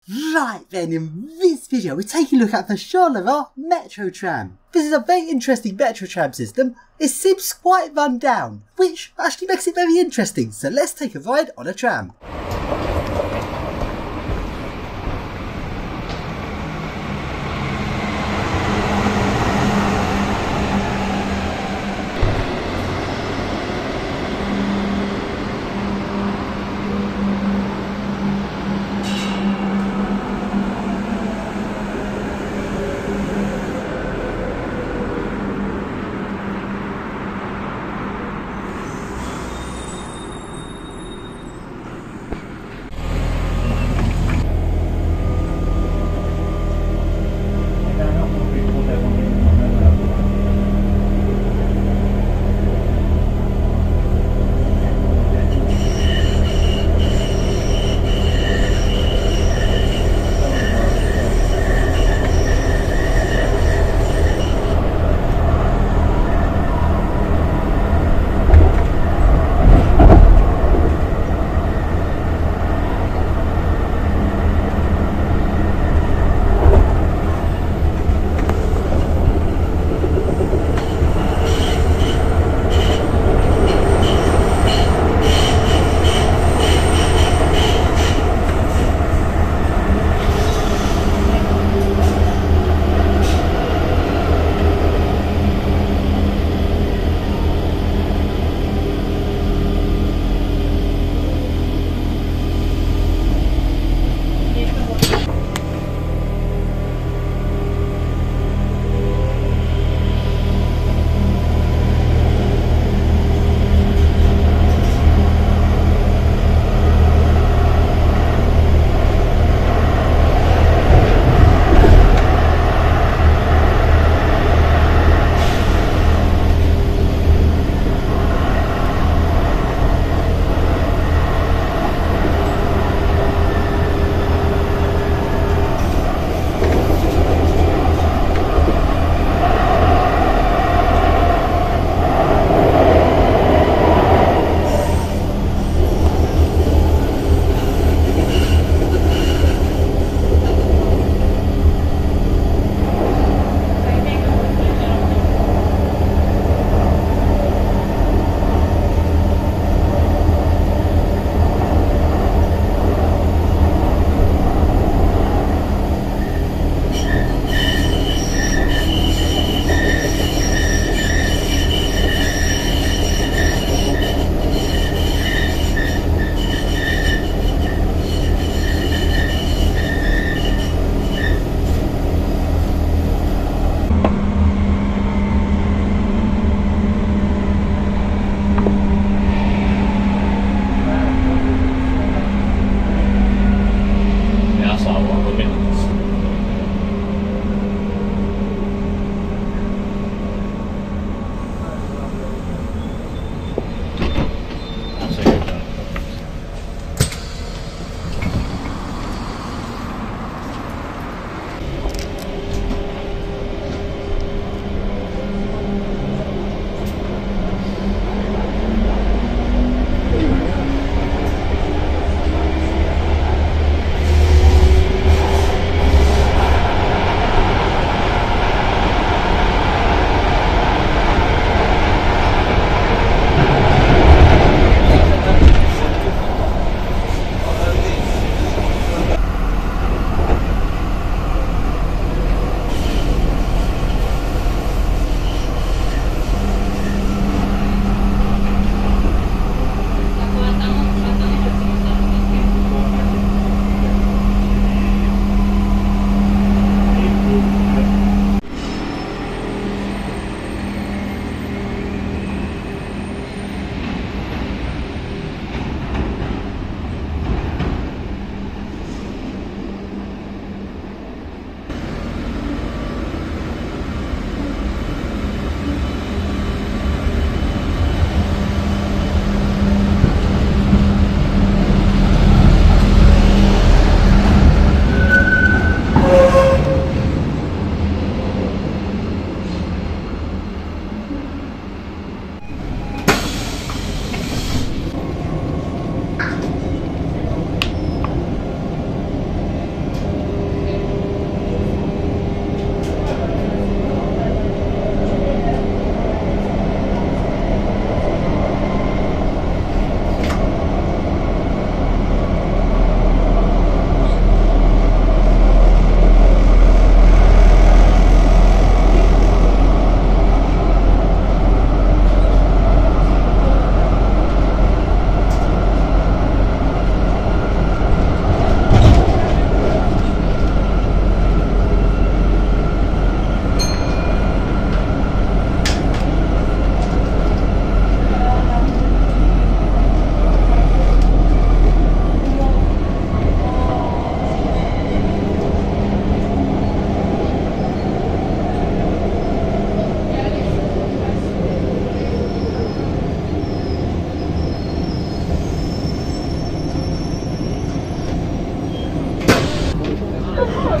Right then, in this video we're taking a look at the Charleroi Metro Tram. This is a very interesting Metro Tram system. It seems quite run down, which actually makes it very interesting, so let's take a ride on a tram.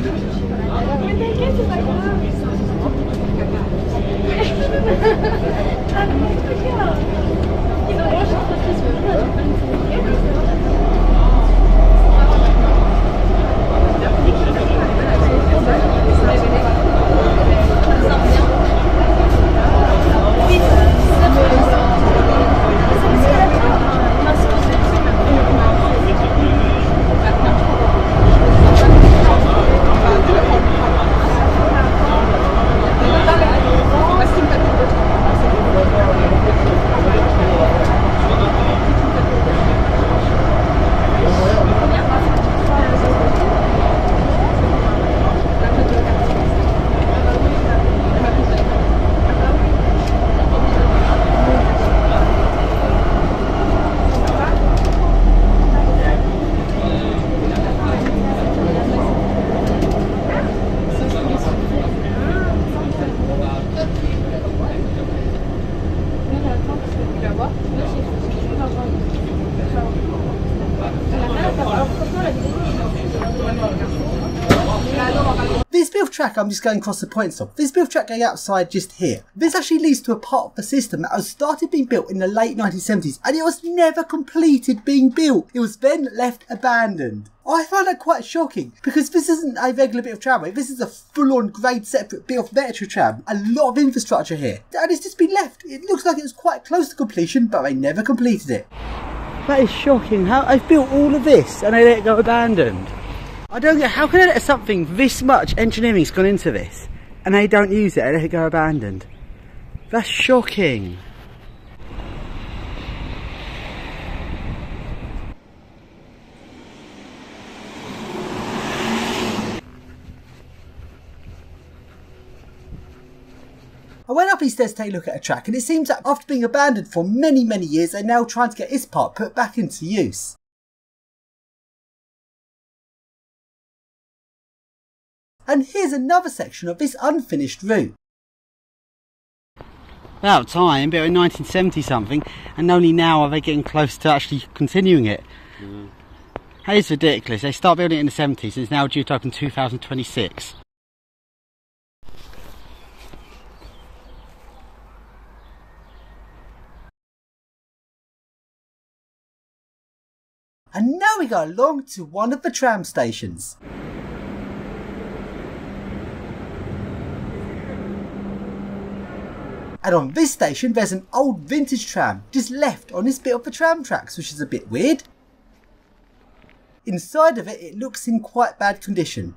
Mais t'inquiète, c'est pas grave. Ah, mais regarde. Ils ont mangé trop de This bit of track I'm just going across the points of. This bit of track going outside just here. This actually leads to a part of the system that was started being built in the late 1970s and it was never completed being built. It was then left abandoned. I find that quite shocking because this isn't a regular bit of tramway, this is a full-on grade separate bit of metro tram. A lot of infrastructure here and it's just been left. It looks like it was quite close to completion but they never completed it. That is shocking. How they've built all of this and they let it go abandoned. I don't get how can they let something this much engineering's gone into this and they don't use it and let it go abandoned. That's shocking. I went up these stairs to take a look at a track and it seems that after being abandoned for many years they're now trying to get this part put back into use. And here's another section of this unfinished route. About time, built in 1970 something, and only now are they getting close to actually continuing it. That is ridiculous. They start building it in the 70s and it's now due to open 2026. And now we go along to one of the tram stations. And on this station there's an old vintage tram just left on this bit of the tram tracks, which is a bit weird. Inside of it, it looks in quite bad condition.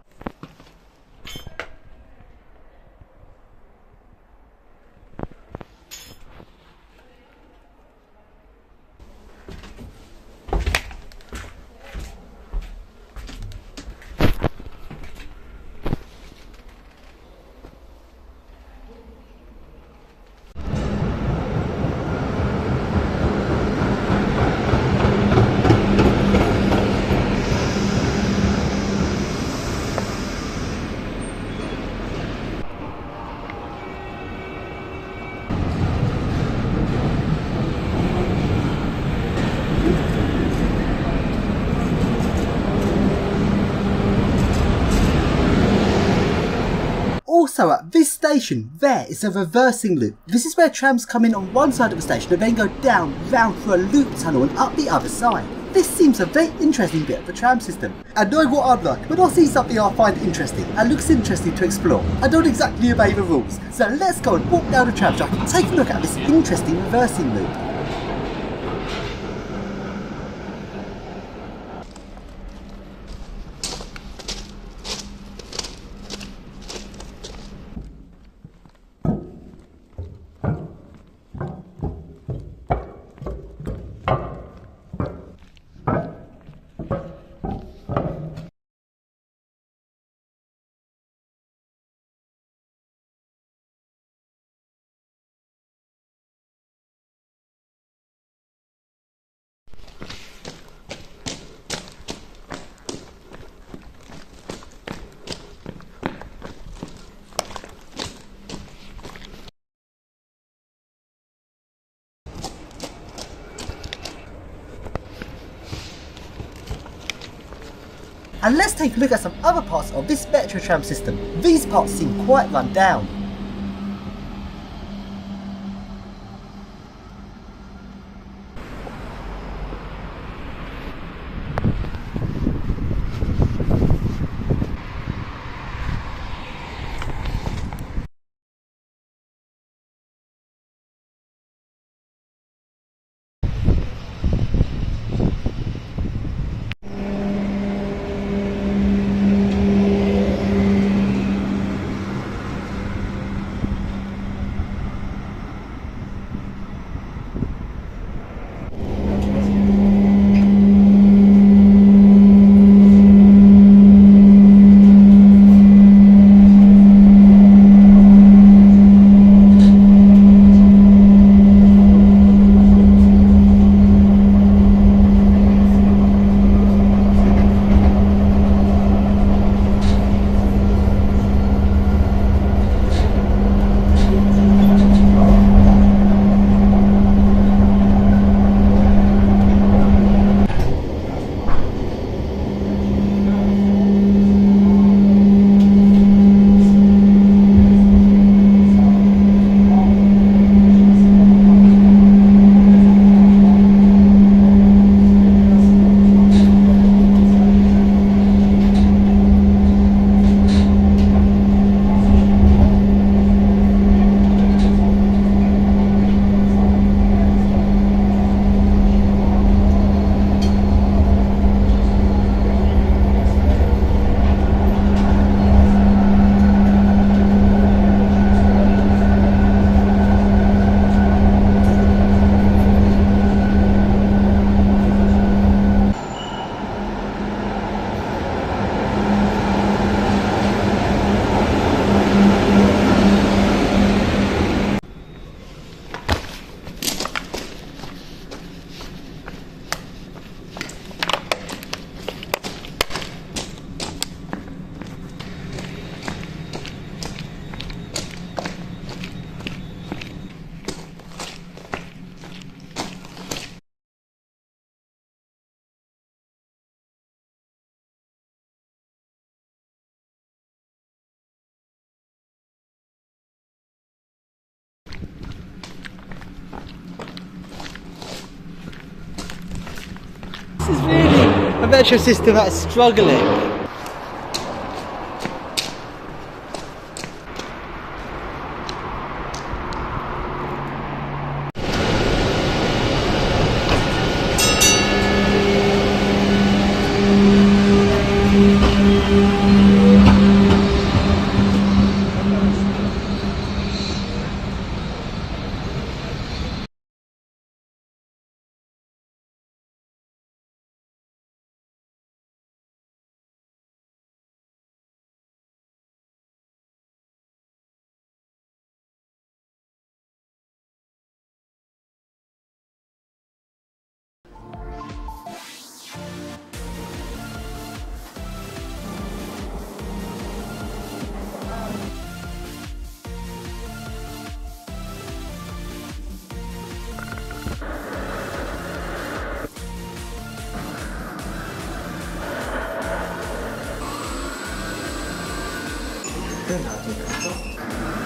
Also at this station, there is a reversing loop. This is where trams come in on one side of the station and then go down, round through a loop tunnel and up the other side. This seems a very interesting bit of the tram system. And know what I'm like, when I see something I find interesting and looks interesting to explore, I don't exactly obey the rules. So let's go and walk down the tram track and take a look at this interesting reversing loop. And let's take a look at some other parts of this Metro tram system. These parts seem quite run down. This is really a metro system that's struggling. Good, I'll do that.